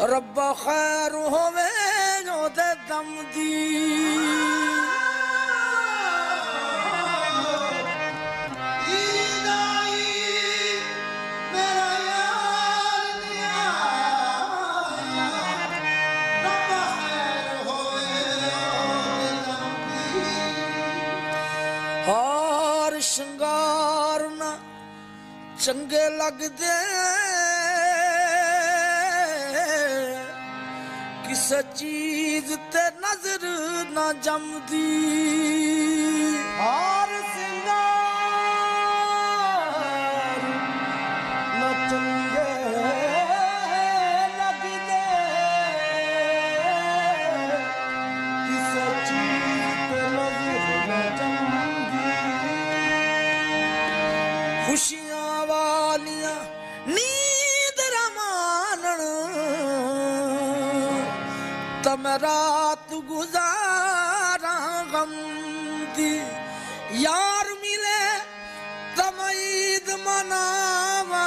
रब्बा खैर होवे ओदे दम दी श्रृंगार ना चंगे लगदे किस चीज ते नजर ना जमदी हार श्रृंगार ना चंगे लगदे किस चीज ते नजर ना जमदी खुशियां वालियां नींद रमानन तम रात गुजारा गम दी यार मिले तम ईद मनावा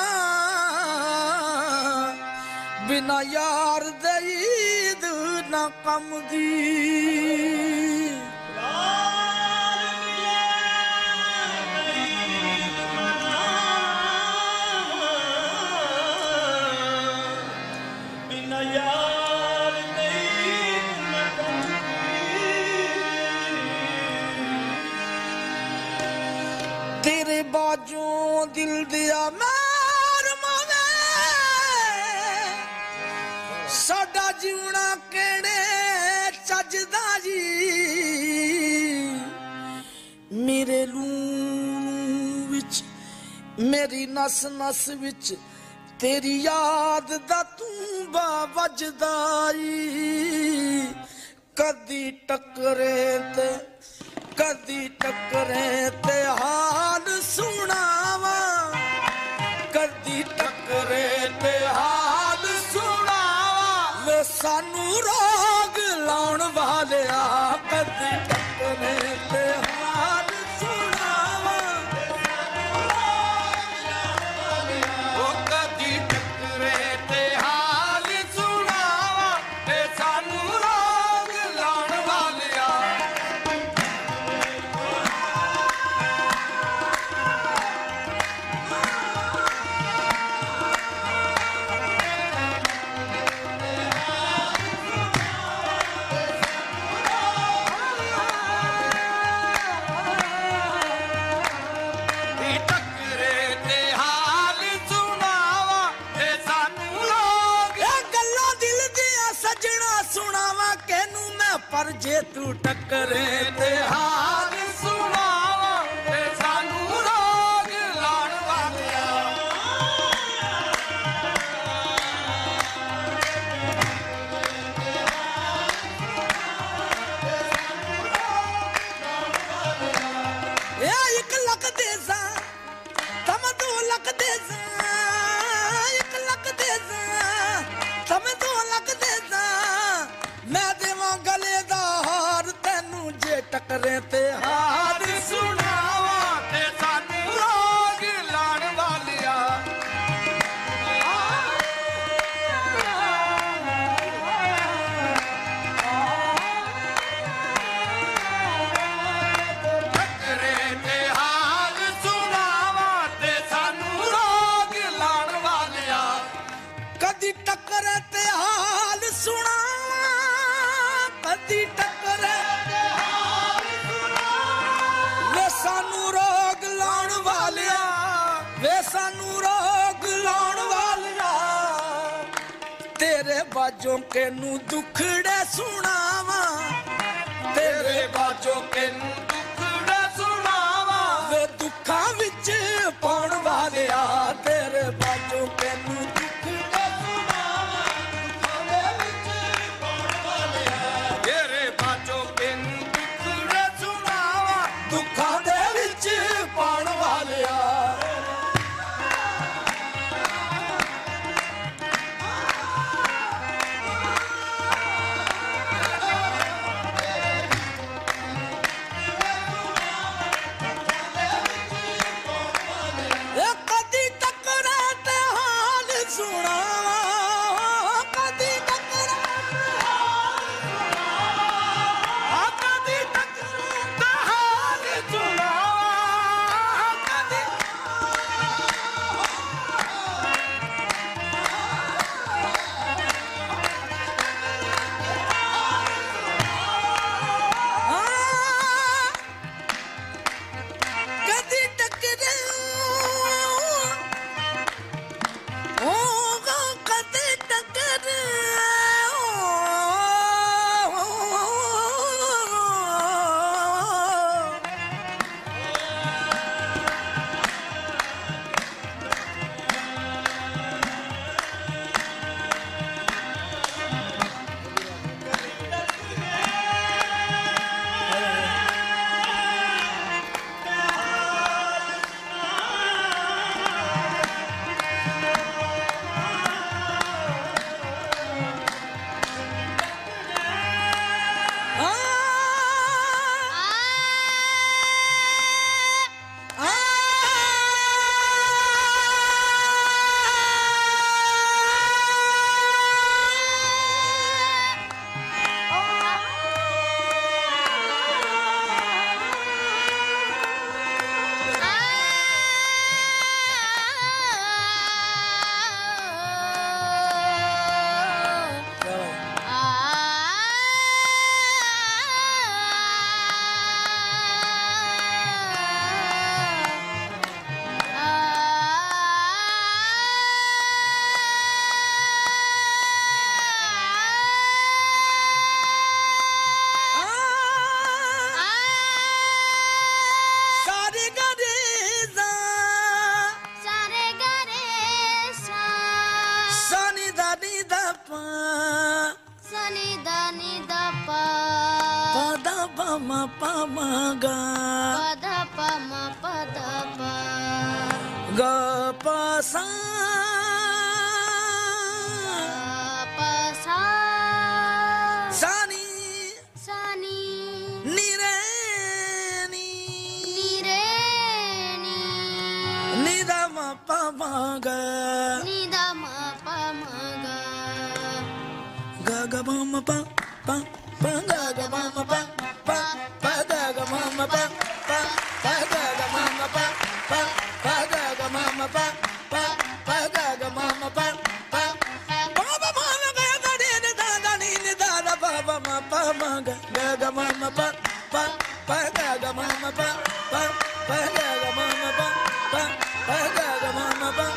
बिना यार दे ईद ना कम दी तेरे बाजों दिल दिया मार मावे साडा जीवना केड़े चजदा जी मेरे लूं विच मेरी नस नस विच तेरी याद दा तूंबा वजदा कदी टकरे ते हाल सुनावा कदी टकरे ते हाल सुनावा वे सानू रोग लाउण वालिया कदी टकरे ते हाल सुनावा ओ कदी टकरे ते हाल सुनावा ते सानू रोग लाउण वालिया पर जे तू टकरे ते हाल सुनावा ते सानू रोग लाण वालिया ए 1 लाख दे सा तम 2 लाख दे सा 1 लाख दे सा तम 2 लाख दे सा मैं देवां गले दा हार तैनू जे टकरे ते हार सुनावा ते सानू रोग लाण वालिया टकरे ते हार सुनावा ते सानू रोग लाण वालिया कदी टकरे ते हाल सुना कदी टकरे वे सानू रोग लाउण वालिया वे सानू रोग लाउण वालिया तेरे बाजों के नू दुखड़े सुनावा तेरे बाजों के नू दुखड़े सुनावा वे दुखा विच पाउण वालिया तेरे बाजों के नू ma pa ma ga pada pa ma pada pa ga pa sa pa sa sani sani ni re ni ni da ma pa ma ga ga ga ma ma pa pa pa ga ga ma ma pa pa pa ga ga ma ma pa pa pa ga ga ma ma pa pa pa ga ga ma ma pa pa pa ga ga ma ma pa pa pa pa ma na ga ga ni da da ni da da pa pa ma pa ma ga ga ma ma pa pa pa ga ga ma ma pa pa pa ga ga ma ma pa pa pa ga ga ma ma pa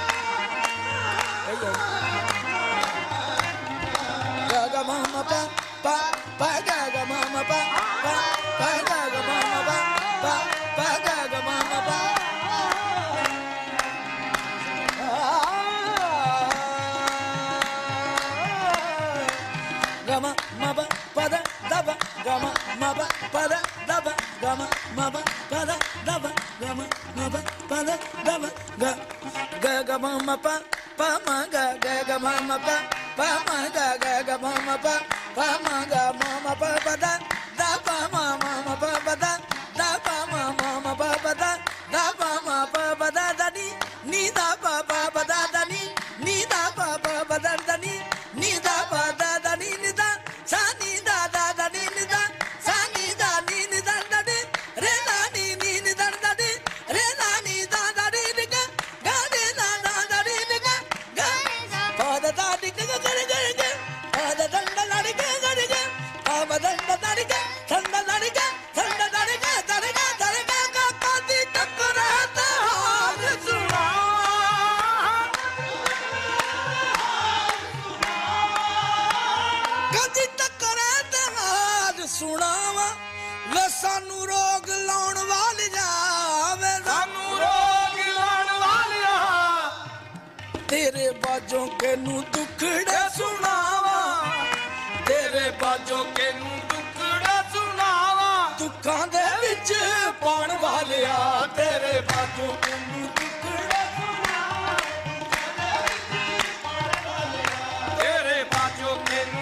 ga ga ma ma pa pa pa ga ga ma ma pa pa pa ga ga ma ma pa pa pa ga ga ma ma pa ga ma ma pa pa da da ba ga ma ma pa pa da da ba ga ma ma pa pa da da ba ga ma ma pa pa da da ba ga ga ga ma ma pa pa ma ga ga ga ma ma pa pa ma ga ga ga ma ma pa pa ma ga ma ma pa pa da da pa ma ma ma pa pa da da pa ma ma ma pa pa da da pa ma pa pa da da ni da pa pa pa da da ni da pa pa pa da da ni da pa da da ni da sa ni da da da ni da sa ni da ni da da ni re na ni da da ni re na ni da da ni ga ga ni da da da ni ga ga pa da da ni ga ga ga ga pa da da da la ni ga ga ga pa ma da da da ni ga san da da ni ga san da da ni ga da ni ga da ni ga ga pa di takra ta haal suna ਕਦੀ ਟੱਕਰੇ ਤੇ ਹਾਲ ਸੁਣਾਵਾ ਵੇ ਸਾਨੂੰ ਰੋਗ ਲਾਉਣ ਵਾਲਿਆ ਵੇ ਸਾਨੂੰ ਰੋਗ ਲਾਉਣ ਵਾਲਿਆ ਤੇਰੇ ਬਾਝੋਂ ਕਿਨੂੰ ਦੁੱਖੜੇ ਸੁਣਾਵਾ ਤੇਰੇ ਬਾਝੋਂ ਕਿਨੂੰ ਦੁੱਖੜੇ ਸੁਣਾਵਾ ਦੁੱਖਾਂ ਦੇ ਵਿੱਚ ਪਾਉਣ ਵਾਲਿਆ ਤੇਰੇ ਬਾਝੋਂ ਕਿਨੂੰ ਦੁੱਖੜੇ ਸੁਣਾਵਾ ਤੇਰੇ ਬਾਝੋਂ ਕਿਨੂੰ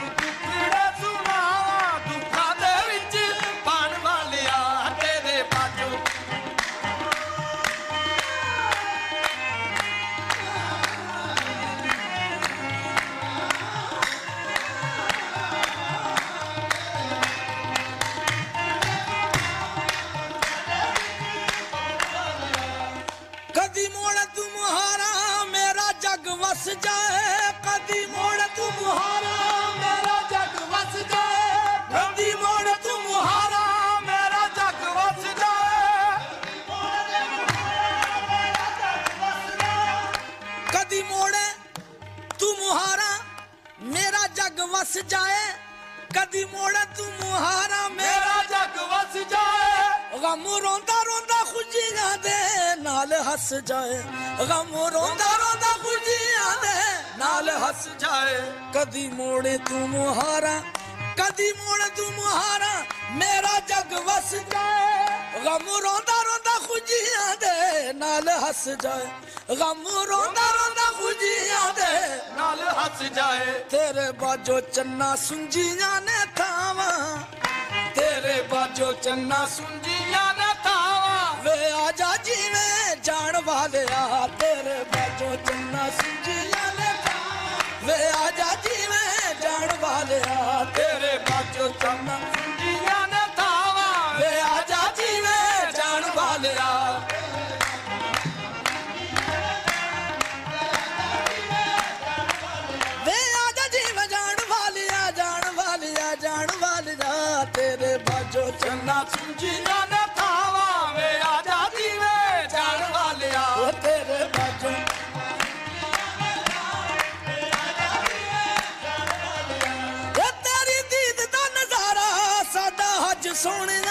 वस जाए कदी मोड़ तू मुहारा मेरा जग वस जाए कदी मोड़ तू मुहारा मेरा जग वस जाए कदी मोड़े तू मुहारा मेरा जग वस जाए कदी मोड़े तू मुहारा मेरा जग वस जाए गम रोंदा रोंदा खुशियां दे नाल हस जाए गम रोंदा रोंदा खुशियां दे नाल हस जाए कदी मोड़े तू मुहारा कदी मोड़े तू मुहारा मेरा जग वस जाए गम रोंदा रोंदा खुशियां दे नाल हस जाए गम रोंदा रोंदा खुशियां दे नाल हस जाए तेरे बाजो चन्ना सुंजियां ने थावा तेरे बाजो चन्ना सुंजियां ने थावा वे आजा जीवे जान वालिया तेरे बाजो चन्ना सुंजियां ने थावा वे आजा जीवे जान वालिया तेरे बाजो चन्ना सुंजियां ने थावा वे आजा जीवे जान वालिया वे आजा जीवे जान वालिया जान वालिया जान वालिया तेरे बाजो चन्ना सुंजियां ने थावा वे आजा जीवे जान वालिया तेरे बाजो तेरी दीद दा नजारा साडा हज सोहणिया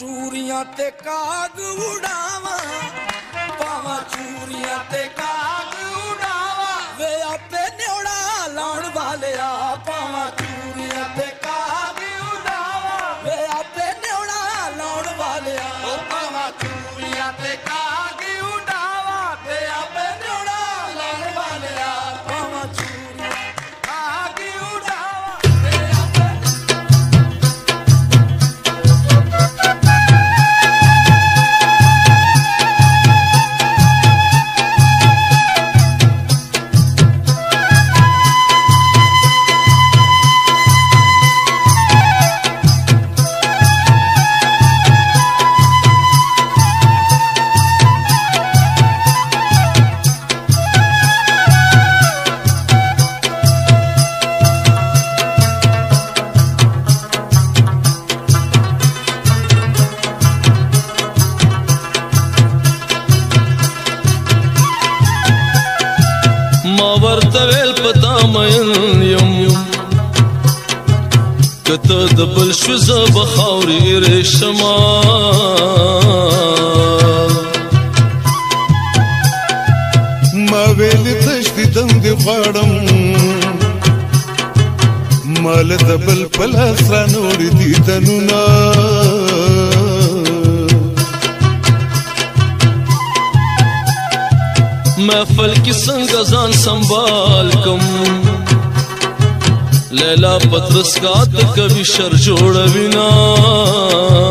चूरियां ते काग उड़ावा पावा चूरियां ते काग उड़ावा वे आपे न्योड़ा लाउण वाले आ पावा चूरियां ते काग उड़ावा वे आपे न्योड़ा लाउण वाले आ पावा चूरियां ते काग उड़ावा वे आपे न्योड़ा लाउण वाले आ पावा चूरियां काग उड़ावा वे आपे ورتویل پتا مین یم کته د بل شو زب خاوري رشما ما ویل تشدیدم دی غړم مال د بل پلاس را نور دي تنونا محفل کی څنګه ځان سنبال کم لیلا پترس کا ته کبي شر جوړوینا